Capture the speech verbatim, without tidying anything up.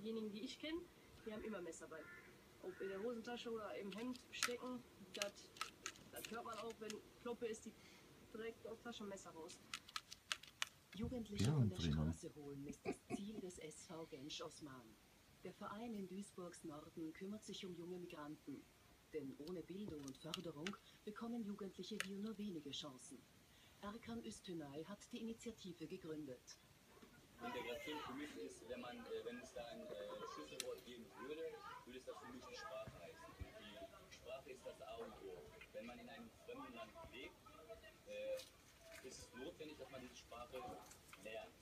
diejenigen, die ich kenne, die haben immer Messer bei. Ob in der Hosentasche oder im Hemd stecken, das hört man auch, wenn Kloppe ist, die direkt aus Taschenmesser raus. Jugendliche von der Straße holen ist das Ziel des S V Genç Osman. Der Verein in Duisburgs Norden kümmert sich um junge Migranten. Denn ohne Bildung und Förderung bekommen Jugendliche hier nur wenige Chancen. Erkan Üstünay hat die Initiative gegründet. Integration für mich ist, wenn, man, äh, wenn es da ein äh, Schlüsselwort geben würde, würde es das für mich die Sprache heißen. Die Sprache ist das A und O. Wenn man in einem fremden Land lebt, äh, ist es notwendig, dass man diese Sprache lernt.